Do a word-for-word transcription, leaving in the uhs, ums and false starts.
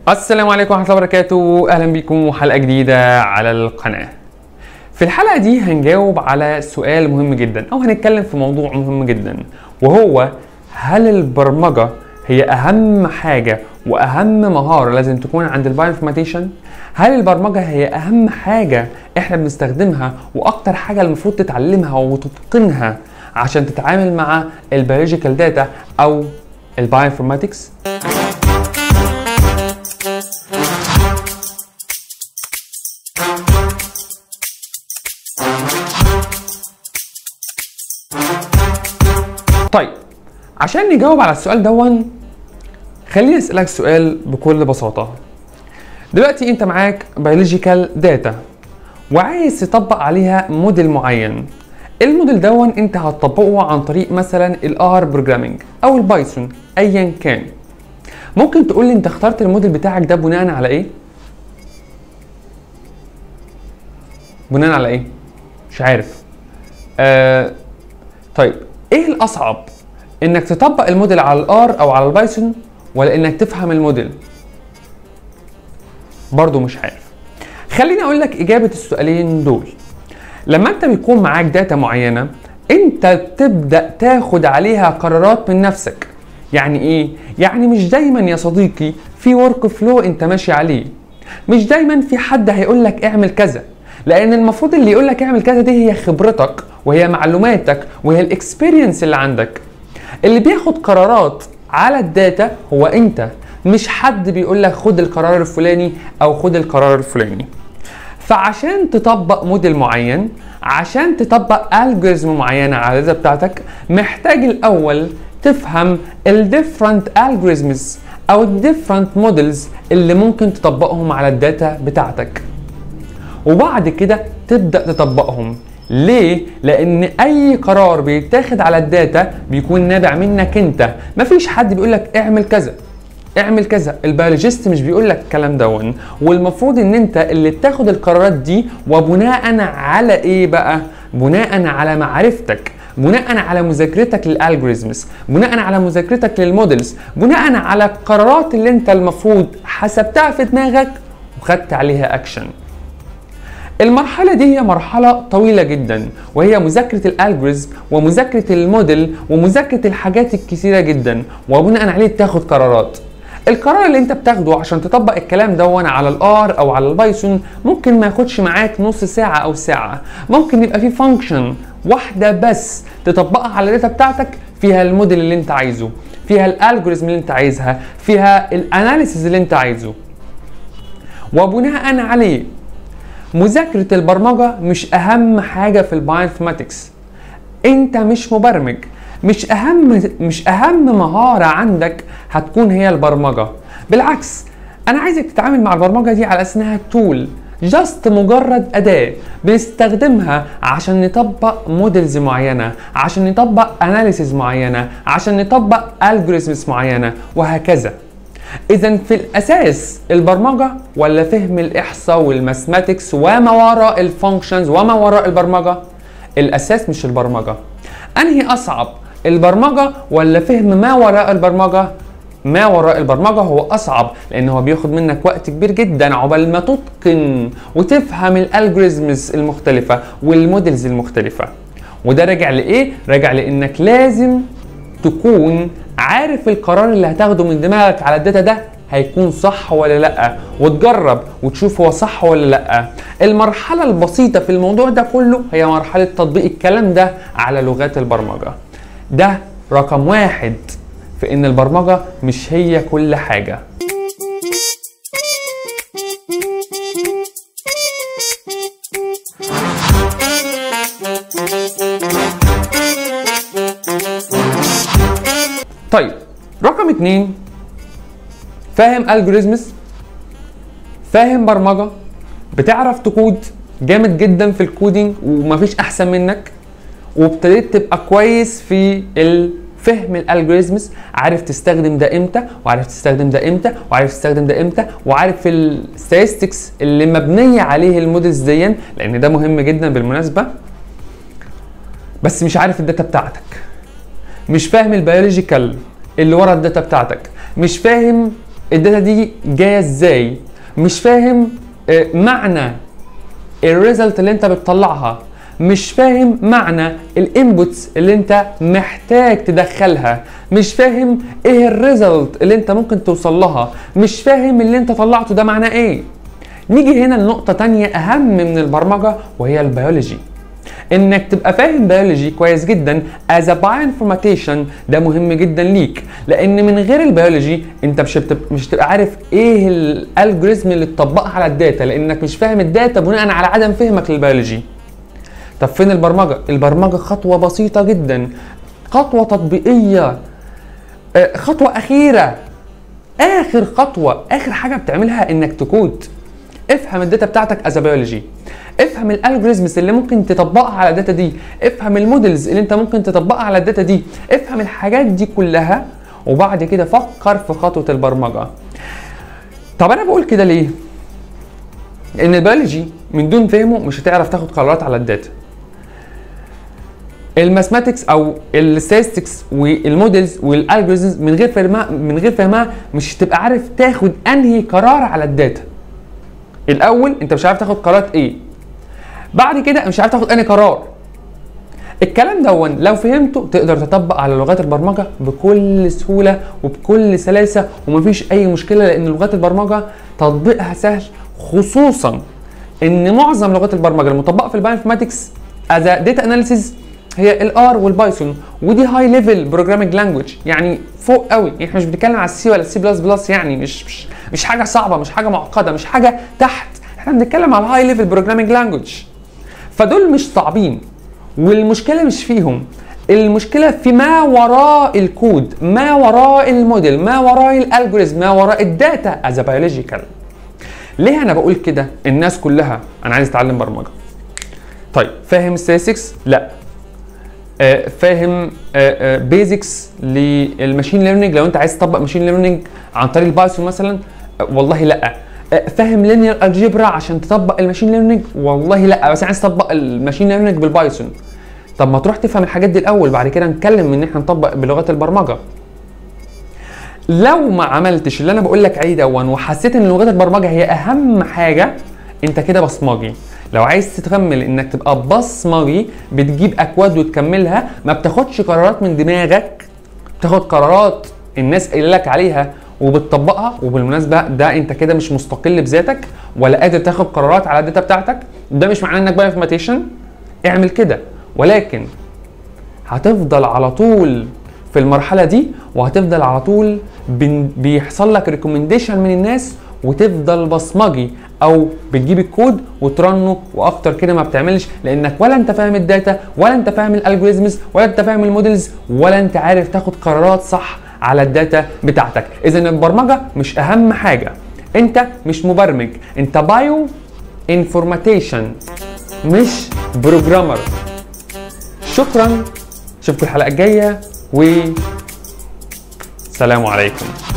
السلام عليكم ورحمة الله وبركاته، أهلا بكم وحلقة جديدة على القناة. في الحلقة دي هنجاوب على سؤال مهم جدا أو هنتكلم في موضوع مهم جدا، وهو هل البرمجة هي أهم حاجة وأهم مهارة لازم تكون عند البايوانفورماتيشن؟ هل البرمجة هي أهم حاجة إحنا بنستخدمها وأكتر حاجة المفروض تتعلمها وتتقنها عشان تتعامل مع البيولوجيكال داتا أو البايوانفورماتكس؟ طيب، عشان نجاوب على السؤال دون خليني اسالك سؤال بكل بساطه. دلوقتي انت معاك بيولوجيكال داتا وعايز تطبق عليها موديل معين. الموديل دون انت هتطبقه عن طريق مثلا الار بروجرامينج او البايثون ايا كان. ممكن تقول لي انت اخترت الموديل بتاعك ده بناء على ايه؟ بناء على ايه؟ مش عارف. آه طيب، ايه الاصعب؟ انك تطبق الموديل على الار او على البايثون ولا انك تفهم الموديل؟ برضو مش عارف. خليني اقول لك اجابه السؤالين دول. لما انت بيكون معاك داتا معينه انت بتبدا تاخد عليها قرارات من نفسك. يعني ايه؟ يعني مش دايما يا صديقي في ورك فلو انت ماشي عليه، مش دايما في حد هيقول لك اعمل كذا، لان المفروض اللي يقول لك اعمل كذا دي هي خبرتك وهي معلوماتك وهي الاكسبيرينس اللي عندك. اللي بياخد قرارات على الداتا هو انت، مش حد بيقول لك خد القرار الفلاني او خد القرار الفلاني. فعشان تطبق موديل معين، عشان تطبق الجوريزم معينه على الداتا بتاعتك، محتاج الاول تفهم الديفرنت الجوريزمز او الديفرنت موديلز اللي ممكن تطبقهم على الداتا بتاعتك، وبعد كده تبدأ تطبقهم. ليه؟ لأن أي قرار بيتاخد على الداتا بيكون نابع منك أنت، مفيش حد بيقول لك اعمل كذا اعمل كذا، البيولوجيست مش بيقول لك الكلام دون، والمفروض إن أنت اللي بتاخد القرارات دي. وبناء على إيه بقى؟ بناء على معرفتك، بناء على مذاكرتك للالجوريزمز، بناء على مذاكرتك للمودلز، بناء على القرارات اللي أنت المفروض حسبتها في دماغك وخدت عليها أكشن. المرحلة دي هي مرحلة طويلة جدا، وهي مذاكرة الالجوريزم ومذاكرة الموديل ومذاكرة الحاجات الكثيرة جدا، وبناء عليه تاخد قرارات. القرار اللي انت بتاخده عشان تطبق الكلام ده على الار او على البايثون ممكن ما ياخدش معاك نص ساعة او ساعة، ممكن يبقى في فانكشن واحدة بس تطبقها على الداتا بتاعتك فيها الموديل اللي انت عايزه، فيها الالجوريزم اللي انت عايزها، فيها الاناليسيز اللي انت عايزه. وبناء عليه مذاكرة البرمجة مش أهم حاجة في البايوانفورماتكس. أنت مش مبرمج، مش أهم مش أهم مهارة عندك هتكون هي البرمجة. بالعكس، أنا عايزك تتعامل مع البرمجة دي على أساس إنها تول، جاست مجرد أداة بنستخدمها عشان نطبق موديلز معينة، عشان نطبق أناليسيز معينة، عشان نطبق ألجوريزمز معينة، وهكذا. إذا في الأساس البرمجة ولا فهم الإحصاء والماثماتكس وما وراء الفانكشنز وما وراء البرمجة؟ الأساس مش البرمجة. أنهي أصعب؟ البرمجة ولا فهم ما وراء البرمجة؟ ما وراء البرمجة هو أصعب، لأنه هو بياخد منك وقت كبير جدا عقبال ما تتقن وتفهم الألجوريزمز المختلفة والموديلز المختلفة. وده راجع لإيه؟ راجع لإنك لازم تكون عارف القرار اللي هتاخده من دماغك على الداتا ده هيكون صح ولا لا، وتجرب وتشوف هو صح ولا لا. المرحلة البسيطة في الموضوع ده كله هي مرحلة تطبيق الكلام ده على لغات البرمجة. ده رقم واحد في ان البرمجة مش هي كل حاجة. طيب، رقم اتنين، فاهم الجوريزمز، فاهم برمجة، بتعرف تكود جامد جدا في الكودينج ومفيش احسن منك، وابتديت تبقى كويس في فهم الالجوريزمز، عارف تستخدم ده امتى وعارف تستخدم ده امتى وعارف تستخدم ده امتى، وعارف الستاتستكس اللي مبنيه عليه المودلز دي، لان ده مهم جدا بالمناسبه. بس مش عارف الداتا بتاعتك، مش فاهم البيولوجيكال اللي ورا الداتا بتاعتك، مش فاهم الداتا دي جايه ازاي، مش فاهم معنى الريزلت اللي انت بتطلعها، مش فاهم معنى الانبوتس اللي انت محتاج تدخلها، مش فاهم ايه الريزلت اللي انت ممكن توصل لها، مش فاهم اللي انت طلعته ده معناه ايه. نيجي هنا لنقطة تانية اهم من البرمجة وهي البيولوجي. انك تبقى فاهم بيولوجي كويس جدا as a bioinformatician ده مهم جدا ليك، لان من غير البيولوجي انت مش هتبقى مش هتبقى عارف ايه الالجوريزم اللي تطبقها على الداتا، لانك مش فاهم الداتا بناء على عدم فهمك للبيولوجي. طب فين البرمجة؟ البرمجة خطوة بسيطة جدا، خطوة تطبيقية، خطوة أخيرة، آخر خطوة، آخر حاجة بتعملها إنك تكود. افهم الداتا بتاعتك از بيولوجي، افهم الالجوريزمز اللي ممكن تطبقها على الداتا دي، افهم المودلز اللي انت ممكن تطبقها على الداتا دي، افهم الحاجات دي كلها، وبعد كده فكر في خطوة البرمجة. طب أنا بقول كده ليه؟ لأن البيولوجي من دون فهمه مش هتعرف تاخد قرارات على الداتا. الماثماتكس او الستاتستكس والمودلز والالجوريزمز من غير فهمها من غير فهمها مش هتبقى عارف تاخد انهي قرار على الداتا. الاول انت مش عارف تاخد قرارات ايه، بعد كده مش عارف تاخد انهي قرار. الكلام ده لو فهمته تقدر تطبق على لغات البرمجه بكل سهوله وبكل سلاسه ومفيش اي مشكله، لان لغات البرمجه تطبيقها سهل، خصوصا ان معظم لغات البرمجه المطبقه في البايوانفورماتكس از داتا اناليسيز هي الار والبايثون، ودي هاي ليفل بروجرامينج لانجويج، يعني فوق قوي. يعني احنا مش بنتكلم على السي ولا السي بلس بلس، يعني مش مش مش حاجه صعبه، مش حاجه معقده، مش حاجه تحت، احنا بنتكلم على الهاي ليفل بروجرامينج لانجويج. فدول مش صعبين، والمشكله مش فيهم، المشكله في ما وراء الكود، ما وراء الموديل، ما وراء الالجوريزم، ما وراء الداتا از بيولوجيكال. ليه انا بقول كده؟ الناس كلها انا عايز اتعلم برمجه. طيب فاهم ستاتستكس؟ لا. آه فاهم بيزكس للماشين ليرنينج لو انت عايز تطبق ماشين ليرنينج عن طريق البايثون مثلا؟ آه والله لا. آه فاهم لينير الجبرا عشان تطبق الماشين ليرنينج؟ والله لا، بس عايز تطبق الماشين ليرنينج بالبايثون. طب ما تروح تفهم الحاجات دي الاول، بعد كده نتكلم ان احنا نطبق بلغات البرمجه. لو ما عملتش اللي انا بقول لك عليه دون وحسيت ان لغات البرمجه هي اهم حاجه، انت كده بصمجي. لو عايز تكمل انك تبقى بصمجي بتجيب اكواد وتكملها، ما بتاخدش قرارات من دماغك، بتاخد قرارات الناس قايله لك عليها وبتطبقها. وبالمناسبه ده انت كده مش مستقل بذاتك ولا قادر تاخد قرارات على الداتا بتاعتك، ده مش معناه انك بايوانفورماتيشن. اعمل كده، ولكن هتفضل على طول في المرحله دي، وهتفضل على طول بيحصل لك ريكومنديشن من الناس، وتفضل بصمجي او بتجيب الكود وترنه، واكتر كده ما بتعملش، لانك ولا انت فاهم الداتا ولا انت فاهم الالجوريزمز ولا انت فاهم المودلز ولا انت عارف تاخد قرارات صح على الداتا بتاعتك. اذا البرمجه مش اهم حاجه، انت مش مبرمج، انت بايو انفورماتيشن مش بروجرامر. شكرا، اشوفكم الحلقه الجايه، و سلام عليكم.